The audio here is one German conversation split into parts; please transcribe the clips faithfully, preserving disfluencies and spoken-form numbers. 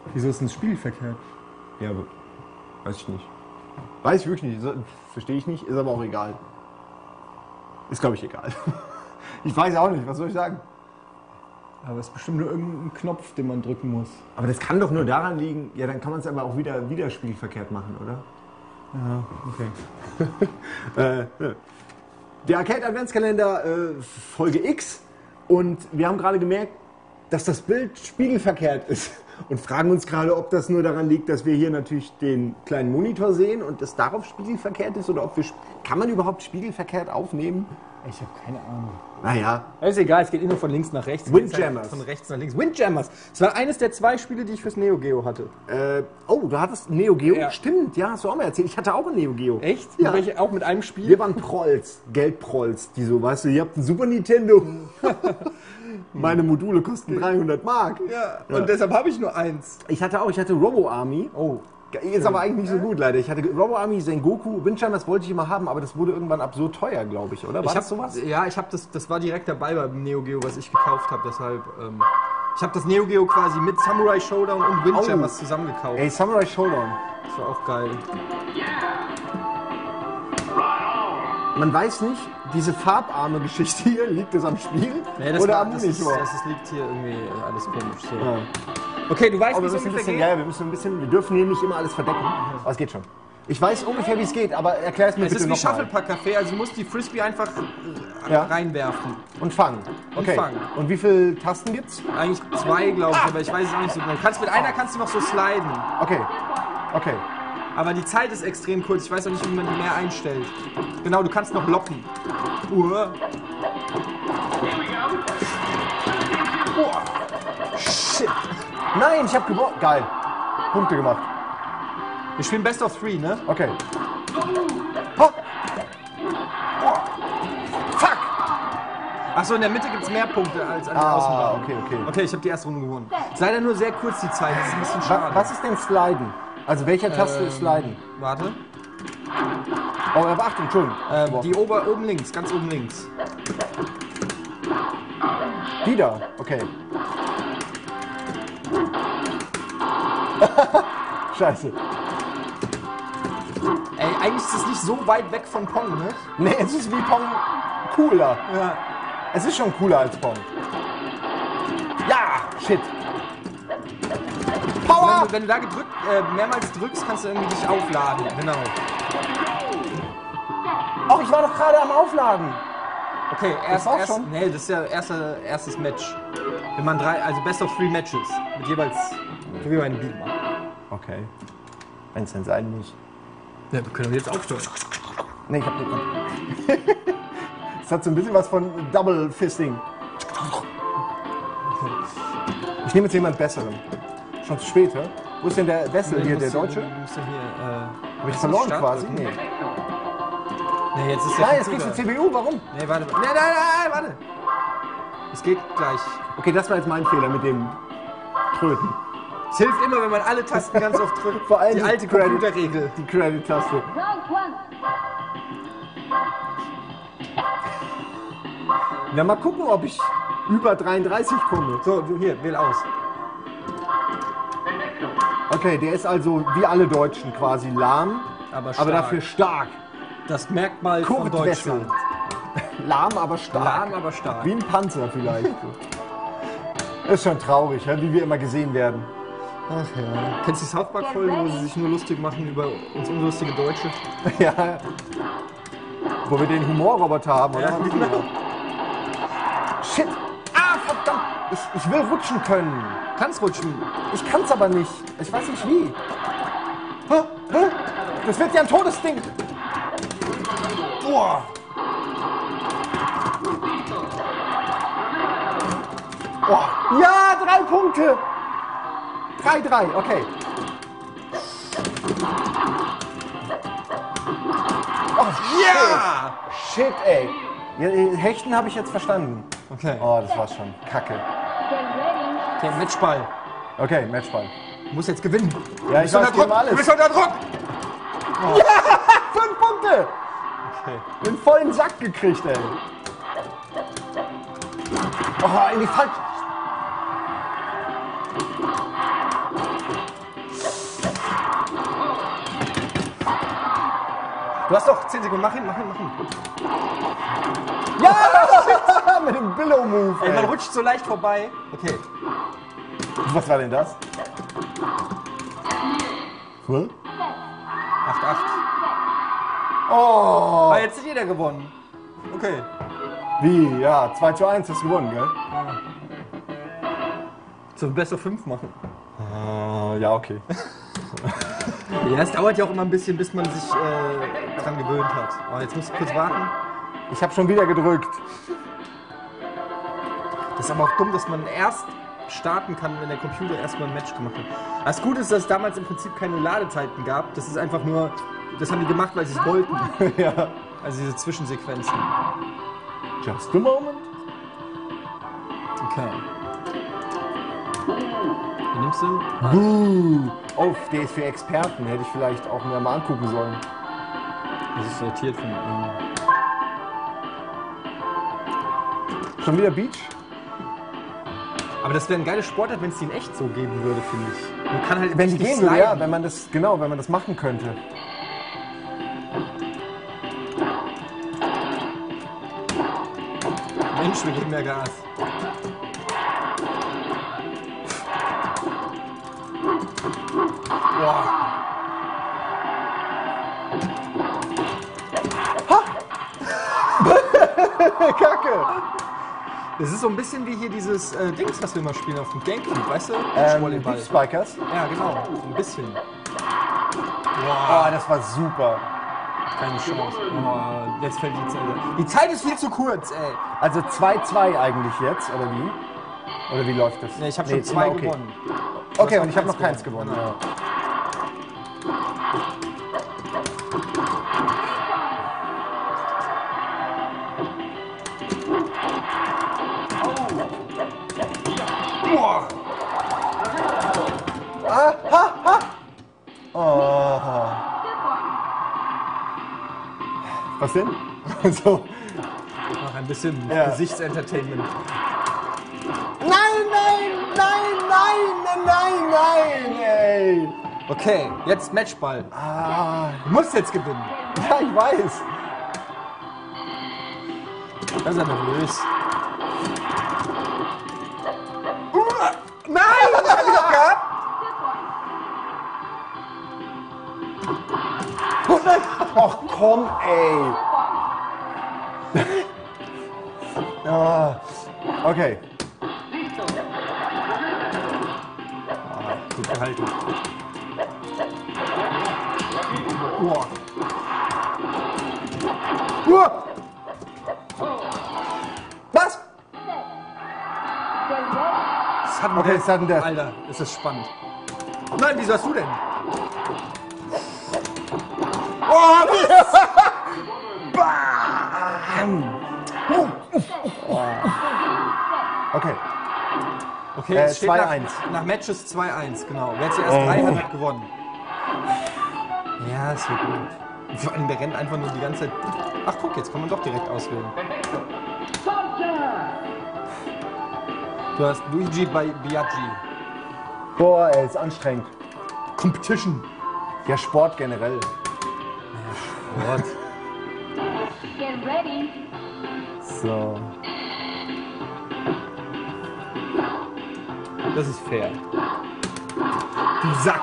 Wieso ist denn das Spiel verkehrt? Ja, aber weiß ich nicht. Weiß ich wirklich nicht. Verstehe ich nicht, ist aber auch egal. Ist, glaube ich, egal. Ich weiß auch nicht, was soll ich sagen? Aber es ist bestimmt nur irgendein Knopf, den man drücken muss. Aber das kann doch nur daran liegen, ja, dann kann man es aber auch wieder, wieder spielverkehrt machen, oder? Ja, äh, okay. ja. Der Arcade Adventskalender äh, Folge X und wir haben gerade gemerkt, dass das Bild spiegelverkehrt ist und fragen uns gerade, ob das nur daran liegt, dass wir hier natürlich den kleinen Monitor sehen und das darauf spiegelverkehrt ist oder ob wir, kann man überhaupt spiegelverkehrt aufnehmen? Ich habe keine Ahnung. Naja. Ist egal, es geht immer von links nach rechts. Windjammers. Von rechts nach links. Windjammers. Das war eines der zwei Spiele, die ich fürs Neo Geo hatte. Äh, oh, du hattest ein Neo Geo? Ja. Stimmt, ja, hast du auch mal erzählt. Ich hatte auch ein Neo Geo. Echt? Ja. Welche, auch mit einem Spiel? Wir waren Prolls, Geldprolls, die so, weißt du, ihr habt ein Super Nintendo. Meine Module kosten dreihundert Mark. Ja, Ja. und deshalb habe ich nur eins. Ich hatte auch, ich hatte Robo Army. Oh. Ist aber eigentlich nicht so gut, leider. Ich hatte Robo Army, Sengoku, Windjammers wollte ich immer haben, aber das wurde irgendwann absurd teuer, glaube ich, oder? War Ich das hab, sowas? Ja, ich habe das, das war direkt dabei beim Neo Geo, was ich gekauft habe, deshalb, ähm, ich habe das Neo Geo quasi mit Samurai Showdown und Windjammers Oh. zusammen gekauft. Ey, Samurai Showdown. Das war auch geil. Man weiß nicht, diese farbarme Geschichte hier, liegt es am Spiel Nee, das oder war, am das, ist, Monitor? das ist, liegt hier irgendwie alles komisch. So. Ja. Okay, du weißt, Aber wie wir es müssen ein ungefähr bisschen, geht? ja, wir müssen ein bisschen, wir dürfen hier nicht immer alles verdecken, aber es geht schon. Ich weiß ungefähr, wie es geht, aber erklär es mir Es bitte ist wie nochmal. Shufflepack-Café, also du musst die Frisbee einfach äh, Ja. reinwerfen. Und fangen. Okay. fangen. Und wie viele Tasten gibt's? Eigentlich zwei, glaube ich, aber ich weiß es auch nicht so genau. Du kannst, mit einer kannst du noch so sliden, Okay. Okay. aber die Zeit ist extrem kurz. Ich weiß auch nicht, wie man die mehr einstellt. Genau, du kannst noch locken. Uah. Shit. Nein, ich hab gewonnen. Geil. Punkte gemacht. Wir spielen Best of Three, ne? Okay. Hopp. Fuck. Achso, in der Mitte gibt es mehr Punkte als an der Ah, Außenbahn. okay, okay. Okay, ich habe die erste Runde gewonnen. Ist leider nur sehr kurz die Zeit, das ist ein bisschen Wa- schade. Was ist denn Sliden? Also welcher Taste ist Sliden? Warte. Oh, aber Achtung, Entschuldigung. Ähm, die ober, oben links, ganz oben links. Die da. Okay. Scheiße. Ey, eigentlich ist es nicht so weit weg von Pong, ne? Nee, es ist wie Pong cooler. Ja. Es ist schon cooler als Pong. Ja, shit. Wenn Power! du, wenn du da gedrückt, äh, mehrmals drückst, kannst du irgendwie dich aufladen. Genau. Oh, ich war doch gerade am Aufladen. Okay, erst, war's erst schon? Nee, das ist ja erste, erstes Match. Wenn man drei, also Best of Three Matches. Mit jeweils, so wie bei einem Beat'em. Okay. Wenn es denn sein muss. Ja, wir können jetzt aufhören. Nee, ich hab nicht. Es hat so ein bisschen was von Double Fisting. Ich nehme jetzt jemand Besseren. Schon zu spät, hä? Wo ist denn der Wessel hier, der Deutsche? Du musst ja hier, äh, Habe ich verloren Start quasi? drücken? Nee. Nee, jetzt ist der Nein, jetzt Computer. kriegst du C P U, warum? Nee, warte. Nein, nein, nein, warte. Es geht gleich. Okay, das war jetzt mein Fehler mit dem Tröten. Es hilft immer, wenn man alle Tasten ganz oft drückt. Vor allem die alte Credit- Computerregel. Die Credit-Taste. Na, mal gucken, ob ich über dreiunddreißig komme. So, du hier, wähl aus. Okay, der ist also wie alle Deutschen quasi lahm, Aber, aber stark. dafür stark. Das Merkmal von Kurt Wessel. Deutschland. Lahm, aber stark. Lahm, aber stark. Wie ein Panzer vielleicht. Ist schon traurig, ja, wie wir immer gesehen werden. Ach ja. Kennst du die South Park-Folge, wo sie sich nur lustig machen über uns unlustige Deutsche? Ja. Wo wir den Humorroboter haben, oder? Ja, genau. Shit! Ah, verdammt! Ich, ich will rutschen können. Kannst rutschen. Ich kann's aber nicht. Ich weiß nicht wie. Hä? Hä? Das wird ja ein Todesding. Boah. Oh. Ja, drei Punkte. Drei, drei, okay. Oh, Ja! shit, shit, ey. Ja, Hechten habe ich jetzt verstanden. Okay. Oh, das war's schon. Kacke. Okay, Matchball. Okay, Matchball. Du musst jetzt gewinnen. Ja, Du ich bist unter weiß, geben Druck. alles. Du bist unter Druck. Fünf Punkte! Okay. Den vollen Sack gekriegt, ey. Oh, in die falsche. Du hast doch zehn Sekunden. Mach hin, mach hin, mach hin. Ja! Mit dem Billow-Move. Ey, man rutscht so leicht vorbei. Okay. Was war denn das? Hm? acht acht. Oh! Ah, jetzt hat jeder gewonnen. Okay. Wie? Ja, zwei zu eins hast du gewonnen, gell? So besser fünf machen. Uh, ja, okay. Ja, es dauert ja auch immer ein bisschen, bis man sich äh, dran gewöhnt hat. Oh, jetzt muss ich kurz warten. Ich habe schon wieder gedrückt. Das ist aber auch dumm, dass man erst starten kann, wenn der Computer erstmal ein Match gemacht hat. Das Gute ist, dass es damals im Prinzip keine Ladezeiten gab. Das ist einfach nur, das haben die gemacht, weil sie es wollten. Ja. Also diese Zwischensequenzen. Just a moment. Okay. Wie nimmst du? Ah. Buh. Oh, der ist für Experten. Hätte ich vielleicht auch mir mal angucken sollen. Das ist sortiert von ihm. Schon wieder Beach? Aber das wäre ein geiles Sportart, wenn es die in echt so geben würde, finde ich. Man kann halt Wenn die richtig gehen würde, sliden. ja, wenn man das, genau, wenn man das machen könnte. Mensch, wir geben mehr Gas. Boah. Kacke! Das ist so ein bisschen wie hier dieses äh, Dings, was wir immer spielen auf dem Gamecube, weißt du? Ähm, Beachvolleyball. Beach Spikers? Ja, genau. So ein bisschen. Oh, das war super. Keine Chance. Oh, jetzt fällt die Zeit. Die Zeit ist viel zu kurz, ey. Also zwei zwei eigentlich jetzt, oder wie? Oder wie läuft das? Nee, ich habe schon Nee, zwei okay. gewonnen. Du Okay, hast und ich habe noch keins gewonnen. Genau. Ja. Boah. Ah, ha, ha. Oh. Was denn? So. Ach, ein bisschen Ja. Gesichtsentertainment. Nein, nein, nein, nein, nein, nein, ey. Okay, jetzt Matchball. Ah, Du musst jetzt gewinnen. ja, ich weiß. Das ist ja nervös. Nein! Hab ich doch gehabt! Ach komm, ey. Ah, okay. Ah, gut gehalten. Boah. Uah. Was? Das hat Okay, sudden death. Alter, ist das spannend. Nein, wieso hast du denn? Oh, Bam. Okay. Okay, Äh, es steht zwei nach, eins. nach Matches zwei eins, genau. Wer zuerst drei hat, hat gewonnen. Ja, es wird gut. Vor allem, der rennt einfach nur die ganze Zeit. Ach guck, jetzt kann man doch direkt auswählen. Du hast Luigi bei Biaggi. Boah, ey, ist anstrengend. Competition. Ja, Sport generell. What? Get ready. So. Das ist fair. Du Sack.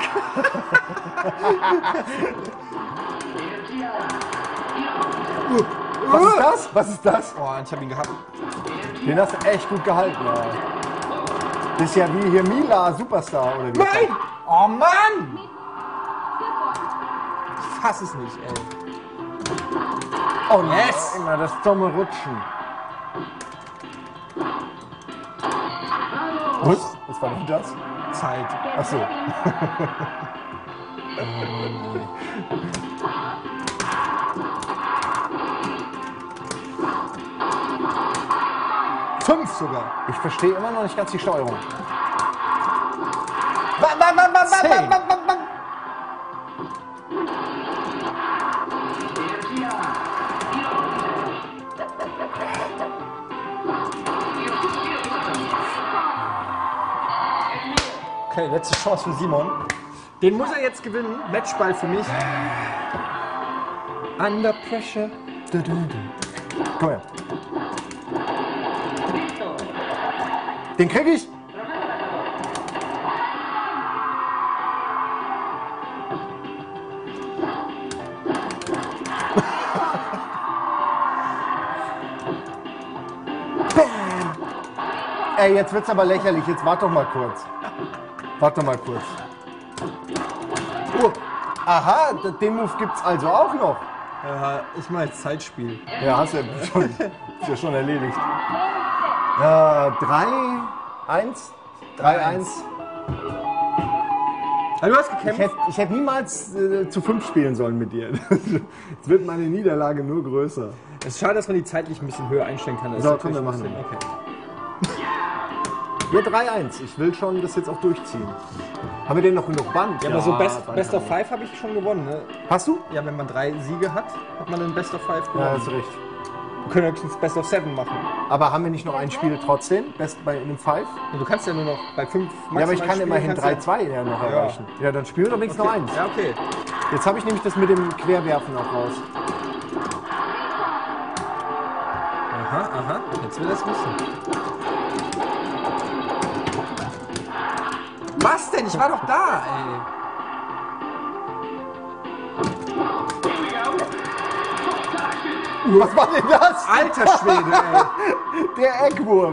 Was ist das? Was ist das? Oh, ich hab ihn gehabt. Den hast du echt gut gehalten, ja. Das ist ja wie hier Mila, Superstar, oder wie? Nein! Oh Mann! Ich fass es nicht, ey. Oh Yes! nein, immer das dumme Rutschen. Was? Was war denn das? Zeit. Ach so. Fünf sogar. Ich verstehe immer noch nicht ganz die Steuerung. Zehn. Okay, letzte Chance für Simon. Den muss er jetzt gewinnen. Matchball für mich. Under Pressure. Du, du, du. Komm her. Den krieg ich. Bam. Ey, jetzt wird's aber lächerlich. Jetzt wart doch mal kurz. Wart doch mal kurz. Oh. Aha, den Move gibt's also auch noch. Ja, ich mache jetzt Zeitspiel. Ja, hast du ja schon, ist ja schon erledigt. Ja, drei, eins, drei, eins. Ah, du hast Ich gekämpft? hätte ich hätt niemals äh, zu fünf spielen sollen mit dir. Jetzt wird meine Niederlage nur größer. Es ist schade, dass man die zeitlich ein bisschen höher einstellen kann. Das So, ist komm, wir natürlich machen ein bisschen- Okay. Ja, drei eins. Ich will schon das jetzt auch durchziehen. Haben wir den noch genug Band? Ja, aber so Best, Band Best haben of wir. Five habe ich schon gewonnen, ne? Hast du? Ja, wenn man drei Siege hat, hat man den Best of Five Ja, gewonnen. hast recht. Wir können höchstens Best of Seven machen. Aber haben wir nicht noch ein Spiel trotzdem? Best bei einem Five? Ja, du kannst ja nur noch bei fünf Ja, aber ich kann spielen, immerhin kannst drei ja- zwei ja noch Ja. erreichen. Ja, dann spielen wir doch wenigstens noch eins. Ja, okay. Jetzt habe ich nämlich das mit dem Querwerfen auch raus. Aha, aha. Jetzt will er es wissen. Was denn? Ich war doch da, ey. Was war denn das? Alter Schwede, ey. Der Eckwurf.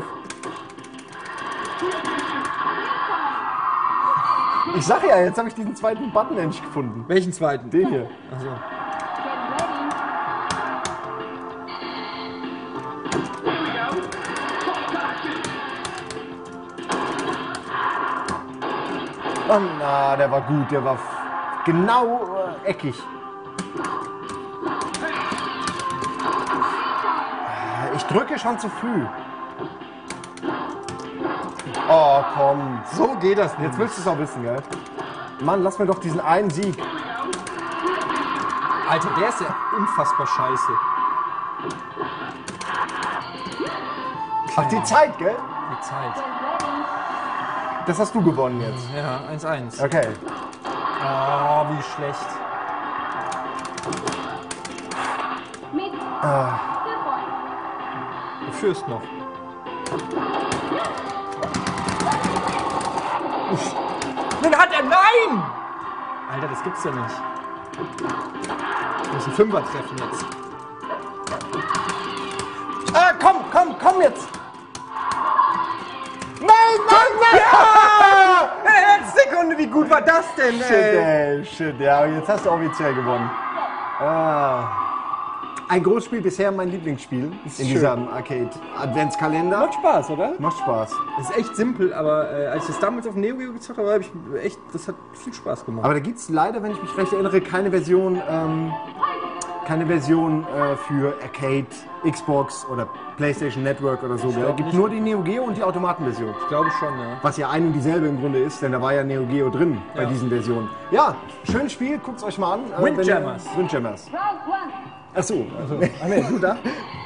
Ich sag ja, jetzt habe ich diesen zweiten Button endlich gefunden. Welchen zweiten? Den hier. Achso. Oh, na, der war gut, der war f- genau äh, eckig. Ich drücke schon zu früh. Oh, komm. So geht das nicht. Jetzt willst du es auch wissen, gell? Mann, lass mir doch diesen einen Sieg. Alter, der ist ja unfassbar scheiße. Ach, die Zeit, gell? Die Zeit. Das hast du gewonnen jetzt. Ja, eins eins. Okay. Oh, wie schlecht. Mit Ah, two points. Du führst noch. Uff. Den hat er, nein! Alter, das gibt's ja nicht. Wir müssen Fünfer treffen jetzt. ah komm, komm, komm jetzt! Nein, nein, nein! Ja! Letzte Sekunde, wie gut war das denn, Shit, ey? ey, shit, ja, jetzt hast du offiziell gewonnen. Ah. Ein Großspiel, bisher mein Lieblingsspiel in schön. diesem Arcade-Adventskalender. Macht Spaß, oder? Macht Spaß. Das ist echt simpel, aber äh, als ich das damals auf Neo Geo gezockt habe, habe ich echt, das hat viel Spaß gemacht. Aber da gibt es leider, wenn ich mich recht erinnere, keine Version, ähm, keine Version äh, für Arcade, Xbox oder PlayStation Network oder so. Es glaub gibt nicht. nur die Neo Geo und die Automatenversion. Ich glaube schon, ja. Was ja ein und dieselbe im Grunde ist, denn da war ja Neo Geo drin bei Ja. diesen Versionen. Ja, schönes Spiel, guckt es euch mal an. Äh, wenn ihr- Windjammers. Windjammers. Round one. Achso, also, ah, nee, du da?